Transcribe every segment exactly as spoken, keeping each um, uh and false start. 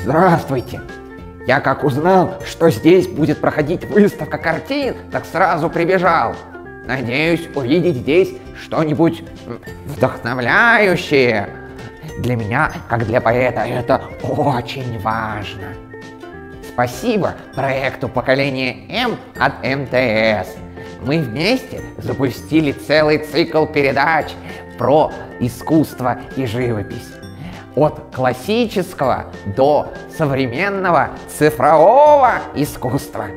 Здравствуйте! Я как узнал, что здесь будет проходить выставка картин, так сразу прибежал. Надеюсь увидеть здесь что-нибудь вдохновляющее. Для меня, как для поэта, это очень важно. Спасибо проекту «Поколение М» от эм тэ эс. Мы вместе запустили целый цикл передач про искусство и живопись. От классического до современного цифрового искусства.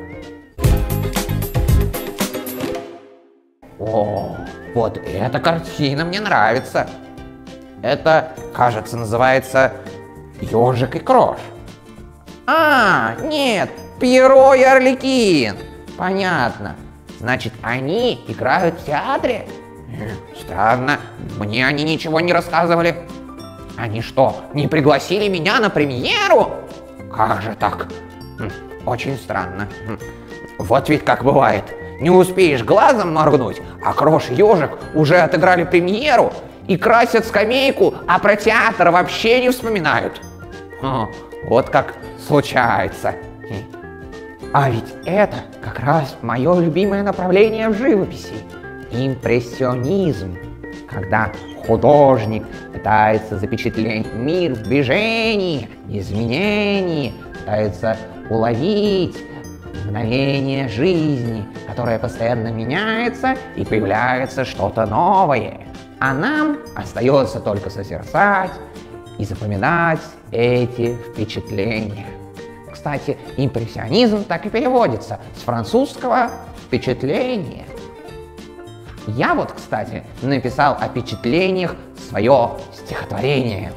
О, вот эта картина мне нравится. Это, кажется, называется «Ежик и Крош». А, нет, Пьеро и Арлекин. Понятно. Значит, они играют в театре? Странно, мне они ничего не рассказывали. Они что, не пригласили меня на премьеру? Как же так? Очень странно. Вот ведь как бывает. Не успеешь глазом моргнуть, а Крош и Ежик уже отыграли премьеру и красят скамейку, а про театр вообще не вспоминают. О, вот как случается. А ведь это как раз мое любимое направление в живописи. Импрессионизм. Когда художник пытается запечатлеть мир в движении, изменении, пытается уловить мгновение жизни, которое постоянно меняется и появляется что-то новое. А нам остается только созерцать и запоминать эти впечатления. Кстати, импрессионизм так и переводится с французского «впечатление». Я вот, кстати, написал о впечатлениях свое стихотворение.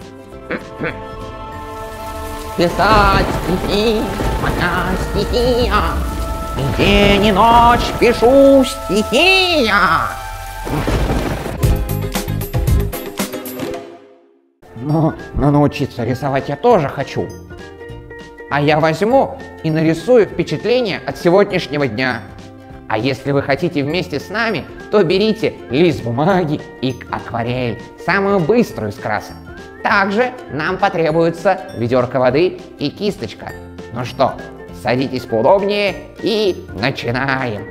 Писать стихи, моя стихия, и день и ночь пишу стихи я. Но, но научиться рисовать я тоже хочу. А я возьму и нарисую впечатление от сегодняшнего дня. А если вы хотите вместе с нами, то берите лист бумаги и акварель, самую быструю из красок. Также нам потребуется ведерко воды и кисточка. Ну что, садитесь поудобнее и начинаем.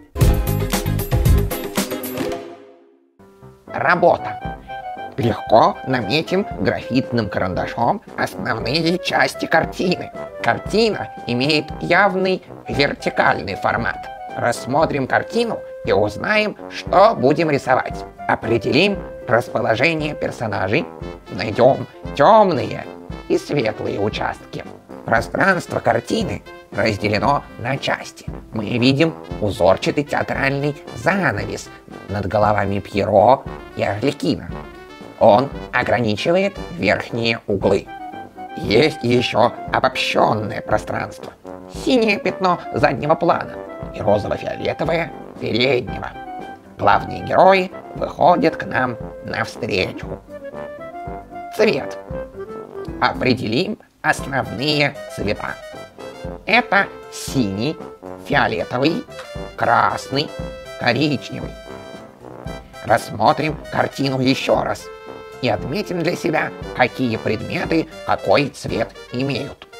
Работа. Легко наметим графитным карандашом основные части картины. Картина имеет явный вертикальный формат. Рассмотрим картину и узнаем, что будем рисовать. Определим расположение персонажей, найдем темные и светлые участки. Пространство картины разделено на части. Мы видим узорчатый театральный занавес над головами Пьеро и Арлекина. Он ограничивает верхние углы. Есть еще обобщенное пространство. Синее пятно заднего плана и розово-фиолетовое переднего. Главные герои выходят к нам навстречу. Цвет. Определим основные цвета. Это синий, фиолетовый, красный, коричневый. Рассмотрим картину еще раз и отметим для себя, какие предметы какой цвет имеют.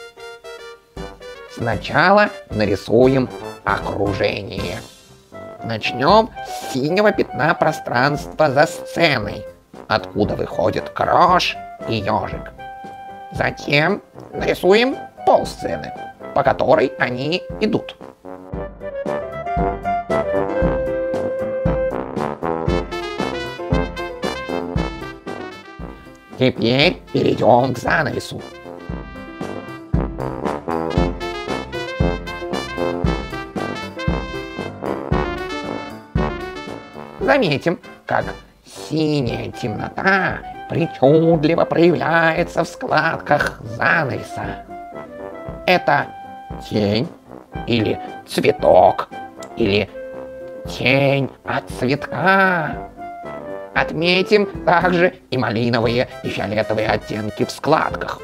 Сначала нарисуем окружение. Начнем с синего пятна пространства за сценой, откуда выходят Крош и Ежик. Затем нарисуем полсцены, по которой они идут. Теперь перейдем к занавесу. Заметим, как синяя темнота причудливо проявляется в складках занавеса. Это тень или цветок, или тень от цветка. Отметим также и малиновые и фиолетовые оттенки в складках.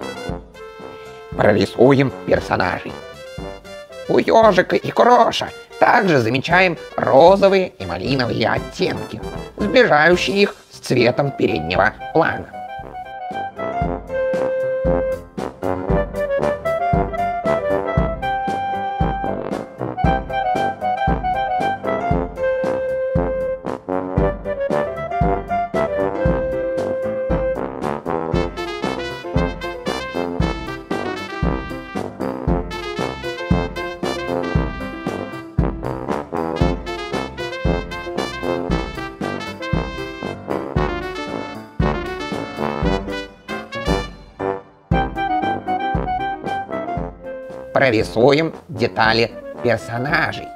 Прорисуем персонажей. У Ежика и Кроша Также замечаем розовые и малиновые оттенки, сближающие их с цветом переднего плана. Прорисуем детали персонажей.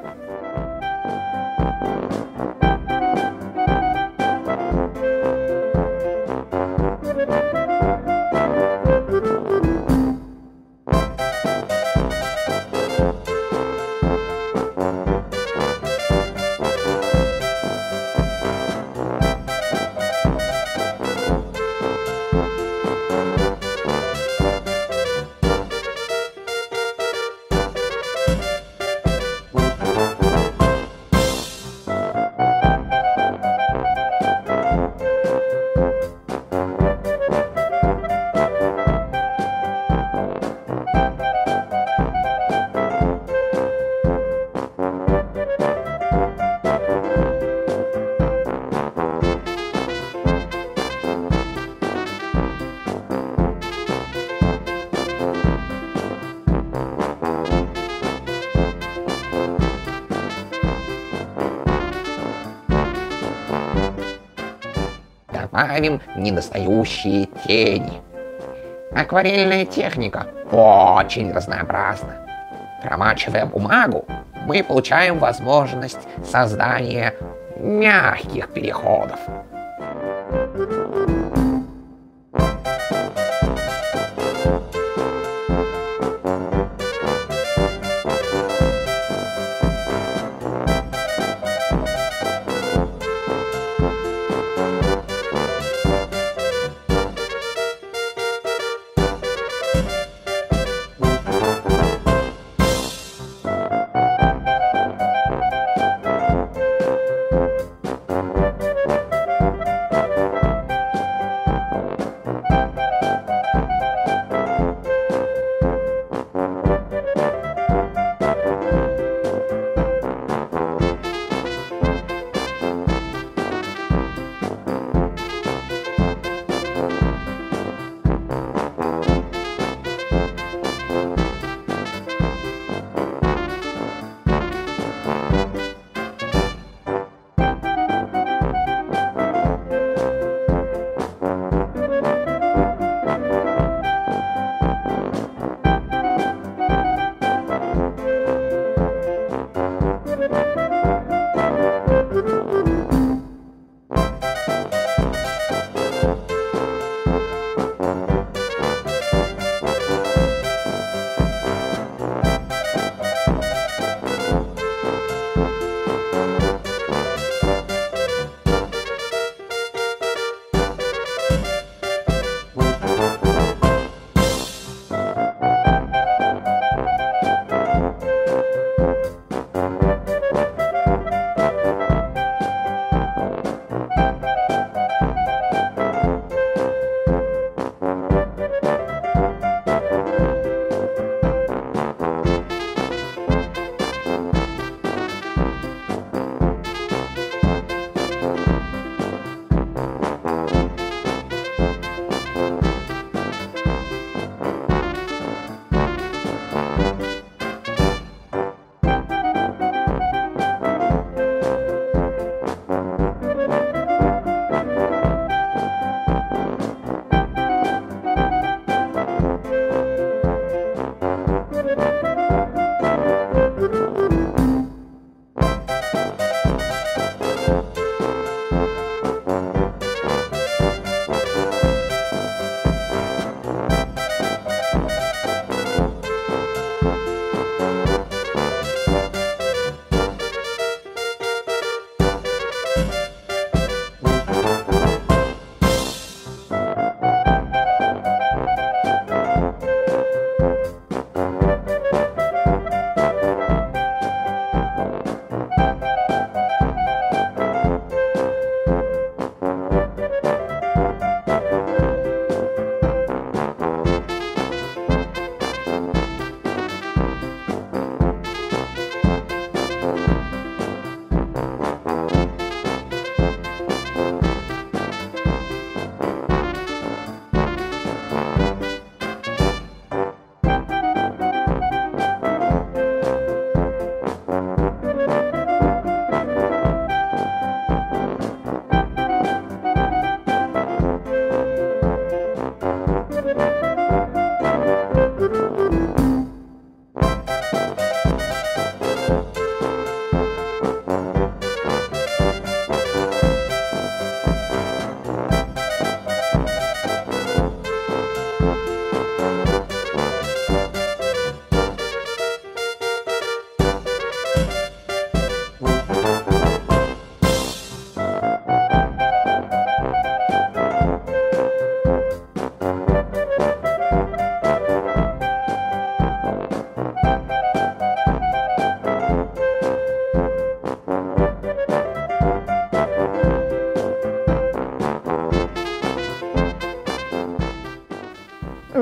Добавим недостающие тени. Акварельная техника очень разнообразна. Промачивая бумагу, мы получаем возможность создания мягких переходов.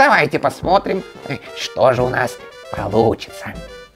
давайте посмотрим, что же у нас получится.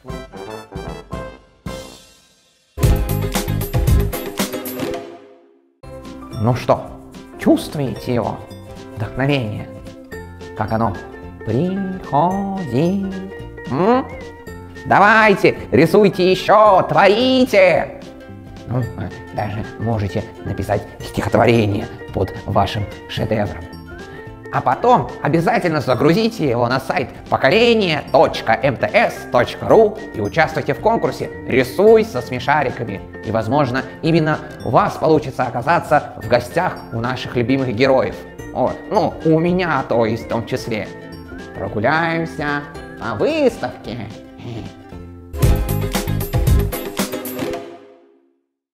Ну что, чувствуете его? Вдохновение. Как оно приходит. М? Давайте, рисуйте еще, творите. Ну, даже можете написать стихотворение под вашим шедевром. А потом обязательно загрузите его на сайт покорение точка эм тэ эс точка ру и участвуйте в конкурсе «Рисуй со смешариками». И, возможно, именно у вас получится оказаться в гостях у наших любимых героев. Вот, ну, у меня, то есть, в том числе. Прогуляемся по выставке.